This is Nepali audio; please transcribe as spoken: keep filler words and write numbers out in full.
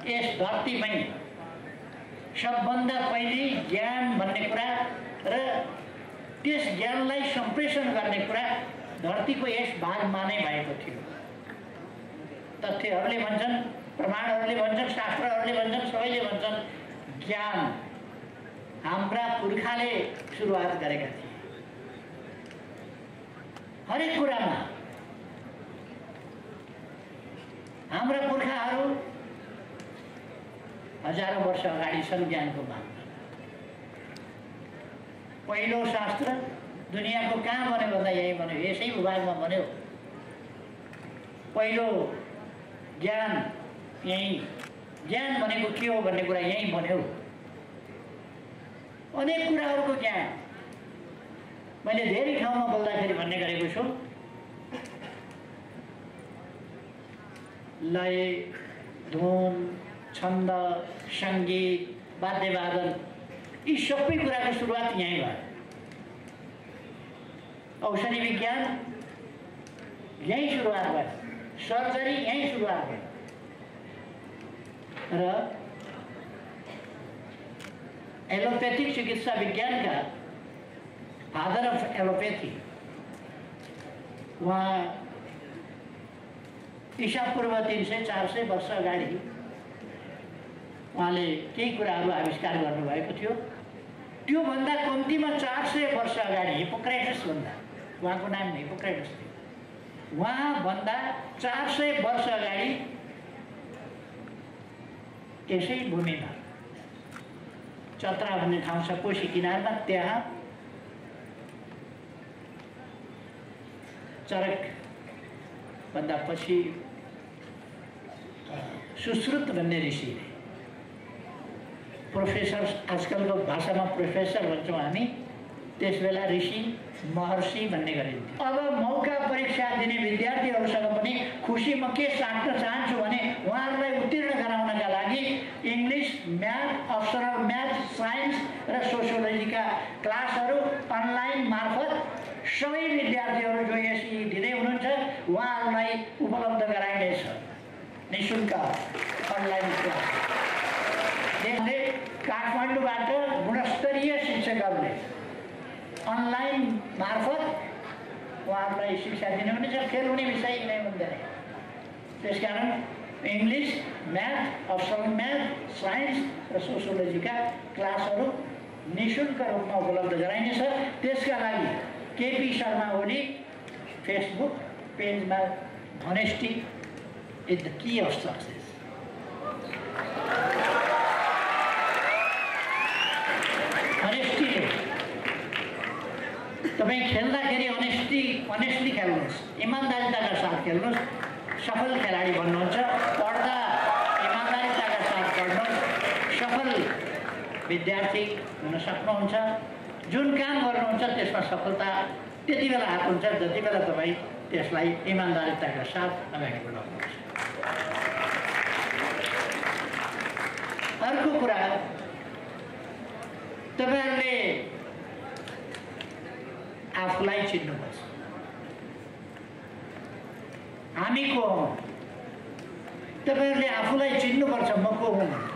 यस धरतीमै सबभन्दा पहिले ज्ञान भन्ने कुरा र त्यस ज्ञानलाई सम्प्रेषण गर्ने कुरा धरतीको यस भागमा नै भएको थियो। तथ्यहरूले भन्छन्, प्रमाणहरूले भन्छन्, शास्त्रहरूले भन्छन्, सबैले भन्छन् ज्ञान हाम्रा पुर्खाले सुरुवात गरेका थिए। हरेक कुरामा हाम्रा पुर्खाहरू हजारौं वर्ष अगाडि छन् ज्ञानको मागमा। पहिलो शास्त्र दुनियाँको कहाँ बन्यो भन्दा यही बन्यो, यसै भूभागमा बन्यो। पहिलो ज्ञान यही, ज्ञान भनेको के हो भन्ने कुरा यही बन्यो। अनेक कुराहरूको ज्ञान मैले धेरै ठाउँमा बोल्दाखेरि भन्ने गरेको छु। लय, धुन, छन्द, सङ्गीत, वाद्यवादन यी सबै कुराको सुरुवात यहीँ भयो। औषधि विज्ञान यहीँ सुरुवात भयो, सर्जरी यहीँ सुरुवात भयो र एलोपैथिक चिकित्सा विज्ञान का फादर अफ एलोपैथी वहाँ ईसा पूर्व तीन सय चार सय वर्ष अगाडि उहाँले केही कुराहरू आविष्कार गर्नुभएको थियो। त्योभन्दा कम्तीमा चार सय वर्ष अगाडि हिपोक्रेटस भन्दा, उहाँको नाम हिपोक्रेटस थियो, उहाँभन्दा चार सय वर्ष अगाडि यसै भूमिमा चत्रा भन्ने ठाउँ छ कोशी किनारमा, त्यहाँ चरक भन्दा पछि सुश्रुत भन्ने ऋषिले, प्रोफेसर आजकलको भाषामा प्रोफेसर भन्छौँ हामी, त्यसबेला ऋषि महर्षि भन्ने गरिन्थ्यो। अब मौका परीक्षा दिने विद्यार्थीहरूसँग पनि खुसी म के साट्न चाहन्छु भने उहाँहरूलाई उत्तीर्ण गराउनका लागि English, math, optional math, science र सोसियोलोजीका क्लासहरू अनलाइन मार्फत सबै विद्यार्थीहरू जो यसरी दिँदै हुनुहुन्छ उहाँहरूलाई उपलब्ध गराइनेछ निःशुल्क अनलाइन क्लास। त्यसले काठमाडौँबाट गुणस्तरीय शिक्षकहरूले अनलाइन मार्फत उहाँहरूलाई शिक्षा दिने हुनेछ। फेल हुने विषय नै हुँदैन। त्यसकारण English, math, optional math, science र सोसियोलोजीका क्लासहरू निःशुल्क रूपमा उपलब्ध गराइनेछ। त्यसका लागि केपी शर्मा ओली फेसबुक पेजमा honesty is the key of success honesty तपाईँ खेल्दाखेरि अनेस्टी अनेस्टली खेल्नुहोस्, इमान्दारिताका साथ खेल्नुहोस्, सफल खेलाडी बन्नुहुन्छ। पढ्दा इमान्दारिताका साथ पढ्नुहोस्, सफल विद्यार्थी हुन सक्नुहुन्छ। जुन काम गर्नुहुन्छ त्यसमा सफलता त्यति बेला आएको हुन्छ जति बेला तपाईँ त्यसलाई इमान्दारिताका साथ अगाडि बढाउनुहुन्छ। अर्को कुरा, तपाईँहरूले आफूलाई चिन्नुपर्छ। हामी को हौँ? तपाईँहरूले आफूलाई चिन्नुपर्छ, म को हुँ।